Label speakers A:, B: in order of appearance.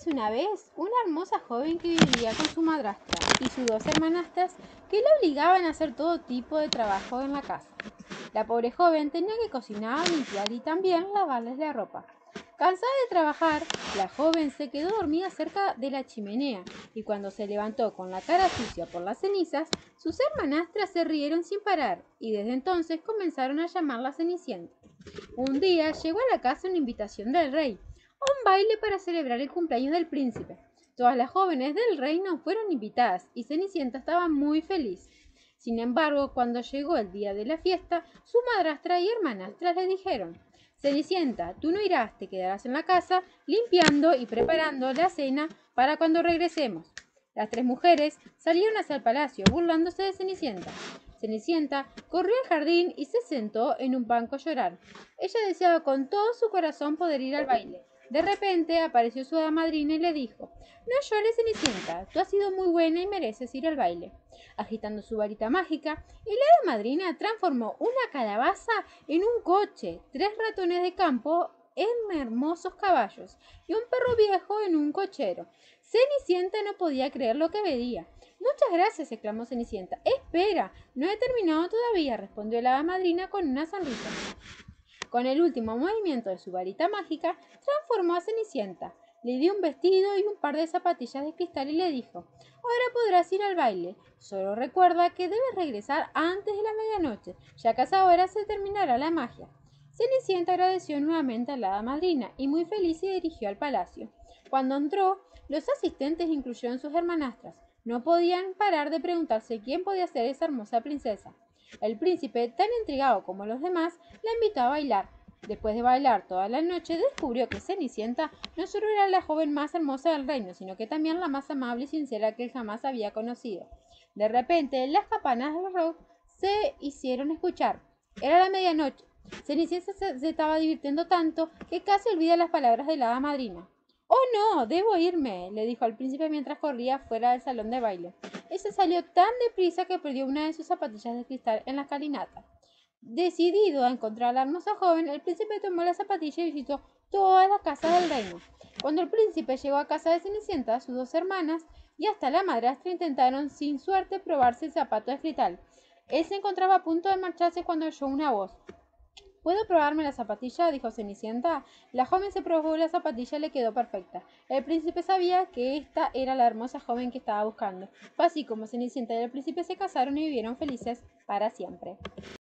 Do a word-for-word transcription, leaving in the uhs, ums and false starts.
A: una vez una hermosa joven que vivía con su madrastra y sus dos hermanastras que la obligaban a hacer todo tipo de trabajo en la casa. La pobre joven tenía que cocinar, limpiar y también lavarles la ropa. Cansada de trabajar, la joven se quedó dormida cerca de la chimenea y cuando se levantó con la cara sucia por las cenizas, sus hermanastras se rieron sin parar y desde entonces comenzaron a llamarla Cenicienta. Un día llegó a la casa una invitación del rey a un baile para celebrar el cumpleaños del príncipe. Todas las jóvenes del reino fueron invitadas y Cenicienta estaba muy feliz. Sin embargo, cuando llegó el día de la fiesta, su madrastra y hermanastras le dijeron: Cenicienta, tú no irás, te quedarás en la casa limpiando y preparando la cena para cuando regresemos. Las tres mujeres salieron hacia el palacio burlándose de Cenicienta. Cenicienta corrió al jardín y se sentó en un banco a llorar. Ella deseaba con todo su corazón poder ir al baile. De repente apareció su hada madrina y le dijo: No llores, Cenicienta, tú has sido muy buena y mereces ir al baile. Agitando su varita mágica, el hada madrina transformó una calabaza en un coche, tres ratones de campo en hermosos caballos y un perro viejo en un cochero. Cenicienta no podía creer lo que veía. Muchas gracias, exclamó Cenicienta. Espera, no he terminado todavía, respondió la hada madrina con una sonrisa. Con el último movimiento de su varita mágica, transformó a Cenicienta. Le dio un vestido y un par de zapatillas de cristal y le dijo: Ahora podrás ir al baile. Solo recuerda que debes regresar antes de la medianoche, ya que a esa hora se terminará la magia. Cenicienta agradeció nuevamente a la hada madrina y muy feliz se dirigió al palacio. Cuando entró, los asistentes incluyeron sus hermanastras. No podían parar de preguntarse quién podía ser esa hermosa princesa. El príncipe, tan intrigado como los demás, la invitó a bailar. Después de bailar toda la noche, descubrió que Cenicienta no solo era la joven más hermosa del reino, sino que también la más amable y sincera que él jamás había conocido. De repente, las campanas del reloj se hicieron escuchar. Era la medianoche. Cenicienta se, se estaba divirtiendo tanto que casi olvida las palabras de la hada madrina. «Oh no, debo irme», le dijo al príncipe mientras corría fuera del salón de baile. Ese salió tan deprisa que perdió una de sus zapatillas de cristal en la escalinata. Decidido a encontrar a la hermosa joven, el príncipe tomó la zapatilla y visitó todas las casas del reino. Cuando el príncipe llegó a casa de Cenicienta, sus dos hermanas y hasta la madrastra intentaron sin suerte probarse el zapato de cristal. Él se encontraba a punto de marcharse cuando oyó una voz. ¿Puedo probarme la zapatilla?, dijo Cenicienta. La joven se probó la zapatilla y le quedó perfecta. El príncipe sabía que esta era la hermosa joven que estaba buscando. Fue así como Cenicienta y el príncipe se casaron y vivieron felices para siempre.